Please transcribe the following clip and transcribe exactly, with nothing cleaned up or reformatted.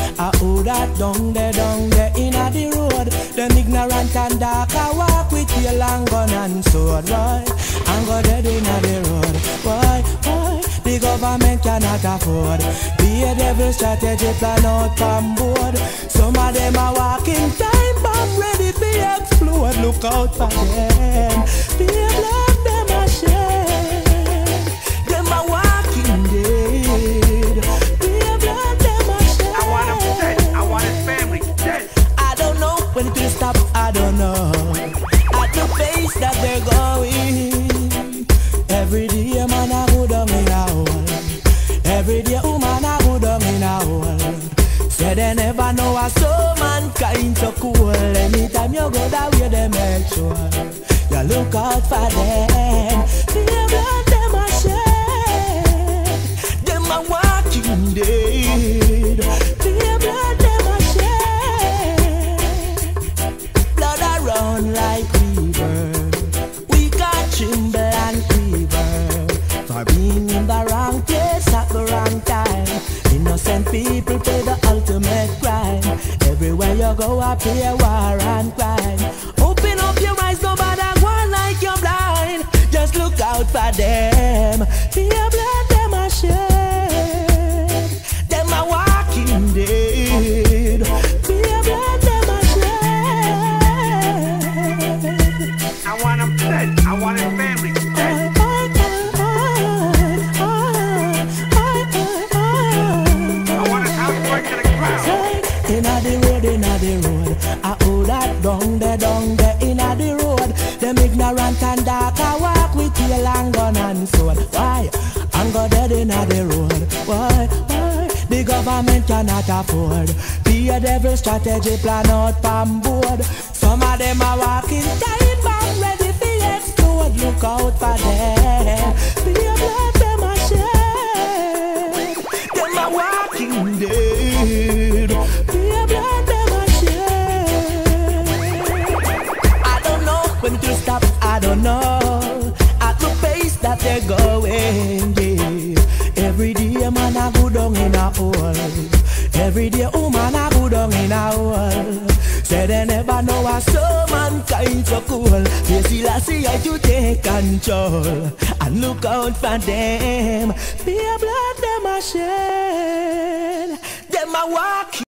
I who that down there, down there in the road. Them ignorant and dark, I walk with your long gun and sword. Why? I'm go dead in the road. Why? Why? The government cannot afford. Be a devil strategy plan out from board. Some of them are walking time bomb ready to explode. Look out for them. Be a blood them a shed. Them a walking dead. Be a blood them a shed. I want him dead. I want his family dead. I don't know when it will stop. I don't know. At the pace that they're going. Every day man a go down in a hole. Every day woman a go down in a hole. Say they never know a soul mankind so cool. Anytime you go that way they make sure you look out for them. Be a blood them a shed. Them a walking dead. Be a blood them a shed. Blood a run like river. We got tremble and quiver for being in the wrong place at the wrong time. Innocent people pay the ultimate crime. Everywhere you go up here war and crime. Open up your eyes, nobody one like you're blind. Just look out for them. Be a blood them a shed. Them a walking dead. Be a blood them a shed. I want him dead. I want his family dead. I want his house burnt to the ground. Inna the road, inna the road. I hold that down there, down there inna the road. Them ignorant and dark, I walk with your long gun and sword. Why? I'm go dead inna the road. Why? Why? The government cannot afford. Be a devil strategy plan out from board. Some of them are walking time bomb ready for explode. Look out for them. Be a blood them a shed. Them are walking dead. Be a blood them a shed. I don't know when it will stop. I don't know. At the pace that they're going, yeah. Every day man a go down in a hole. Every day woman a go down in a hole. Say they never know a soul mankind so cool. They still a see how to take control. And look out for them. Be a blood them a shed. Them a walk.